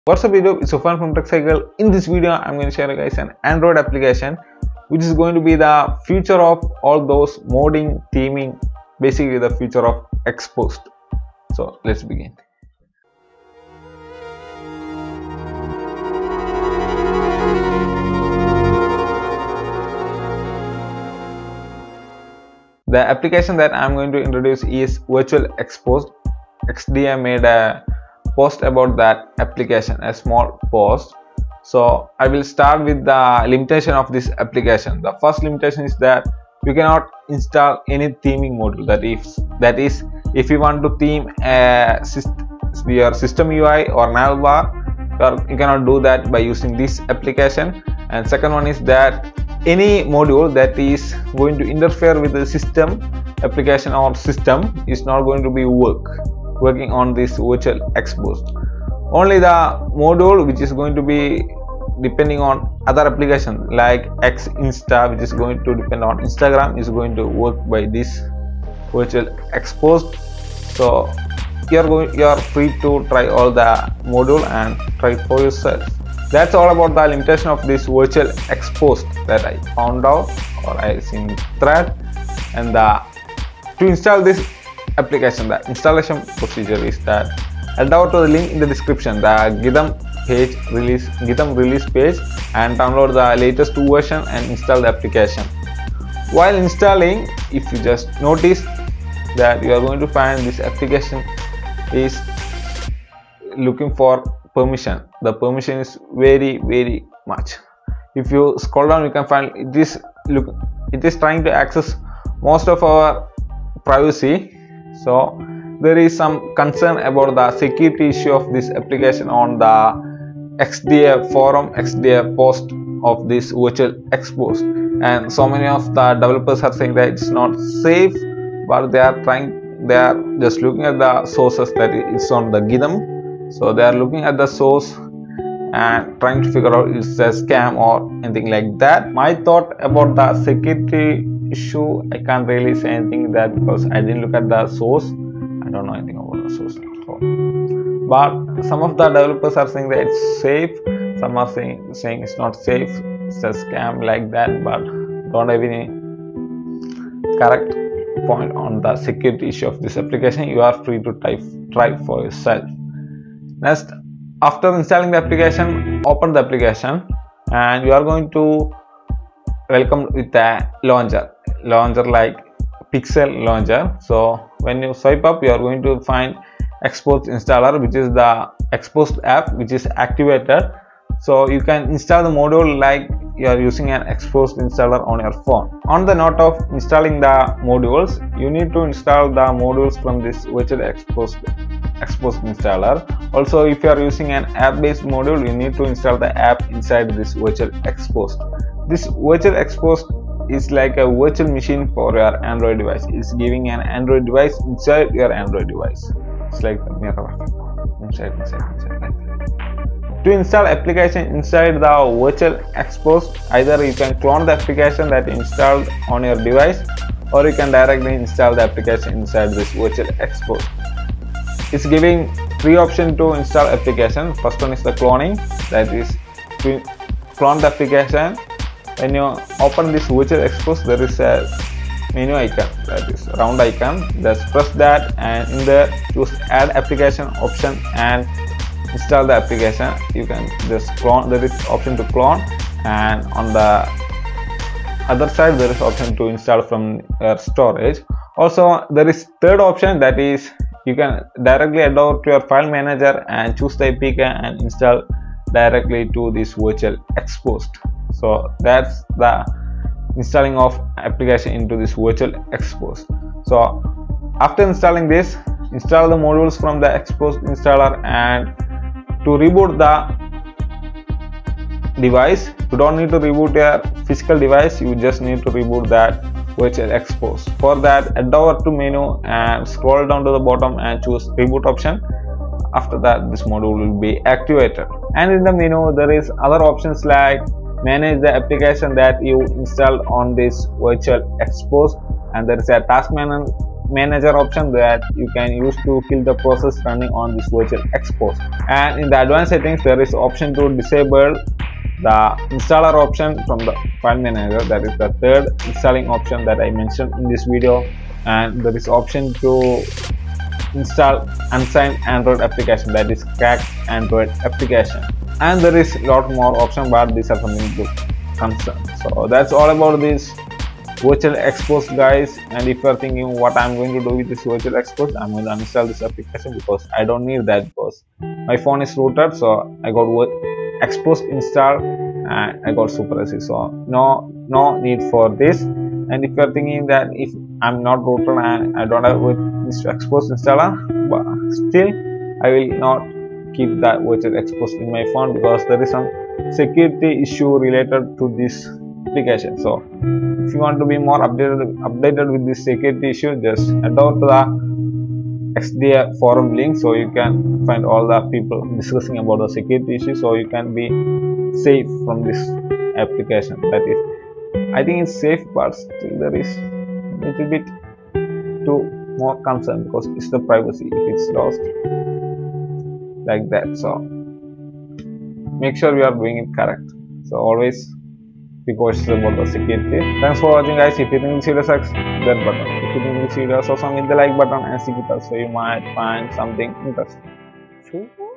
What's up YouTube, it's Sufan from TechCycle. In this video I'm going to share guys an Android application which is going to be the future of all those modding, theming, basically the future of Xposed. So let's begin. The application that I'm going to introduce is Virtual Xposed. XDA made a post about that application, a small post. So I will start with the limitation of this application. The first limitation is that you cannot install any theming module. That is if you want to theme your system UI or navbar, you cannot do that by using this application. And second one is that any module that is going to interfere with the system application or system is not going to be working on this Virtual Xposed. Only the module which is going to be depending on other applications like Xinsta, which is going to depend on Instagram, is going to work by this Virtual Xposed. So you are free to try all the module and try it for yourself. That's all about the limitation of this Virtual Xposed that I found out, or I seen thread. And to install this application, the installation procedure is that head over to the link in the description, the GitHub release page, and download the latest version and install the application. While installing, if you just notice that you are going to find this application is looking for permission. The permission is very much. If you scroll down, you can find it is trying to access most of our privacy. So there is some concern about the security issue of this application on the XDA forum, XDA post of this Virtual Xposed, and so many of the developers are saying that it's not safe, but they are just looking at the sources that it's on the GitHub. So they are looking at the source and trying to figure out if it's a scam or anything like that. My thought about the security issue, I can't really say anything that because I didn't look at the source. I don't know anything about the source. So, but some of the developers are saying that it's safe. Some are saying it's not safe. It's a scam like that, but don't have any correct point on the security issue of this application. You are free to try for yourself. Next, after installing the application, open the application and you are going to welcome with a launcher like Pixel launcher. So when you swipe up, you are going to find Xposed installer, which is the Xposed app which is activated. So you can install the module like you are using an Xposed installer on your phone. On the note of installing the modules, you need to install the modules from this Virtual Xposed installer. Also, if you are using an app-based module, you need to install the app inside this Virtual Xposed. This Virtual Xposed is like a virtual machine for your Android device. It's giving an Android device inside your Android device. It's like the mirror inside like that. To install application inside the Virtual Xposed, either you can clone the application that you installed on your device, or you can directly install the application inside this Virtual Xposed. It's giving three options to install application. First one is the cloning, that is to clone the application. When you open this Virtual Xposed, there is a menu icon, that is round icon. Just press that and in there choose add application option and install the application. You can just clone. There is option to clone, and on the other side there is option to install from your storage. Also there is third option, that is you can directly head over to your file manager and choose the APK and install directly to this Virtual Xposed. So that's the installing of application into this Virtual Xposed. So after installing this, install the modules from the Xposed installer, and to reboot the device, you don't need to reboot your physical device, you just need to reboot that Virtual Xposed. For that, head over to menu and scroll down to the bottom and choose reboot option. After that, this module will be activated. And in the menu, there is other options like manage the application that you installed on this Virtual Xposed, and there is a task manager option that you can use to kill the process running on this virtual expose. And in the advanced settings there is option to disable the installer option from the file manager. That is the third installing option that I mentioned in this video. And there is option to install unsigned Android application, that is cracked Android application. And there is a lot more options, but these are something to concern. So that's all about this virtual expose, guys. And if you are thinking what I'm going to do with this virtual expose, I'm going to uninstall this application because I don't need that, because my phone is rooted. So I got expose installed and I got SuperSC, so no need for this. And if you are thinking that if I'm not rooted and I don't have this expose installer, but still I will not keep that virtual expose in my phone because there is some security issue related to this application. So if you want to be more updated with this security issue, just head out to the XDA forum link, so you can find all the people discussing about the security issue, so you can be safe from this application. That is, I think it's safe, but still there is a little bit too more concern because it's the privacy if it's lost like that. So make sure you are doing it correct. So always be cautious about the security. Thanks for watching, guys. If you think this video sucks, that button. If you think this video is awesome, hit the like button and stick it up so you might find something interesting.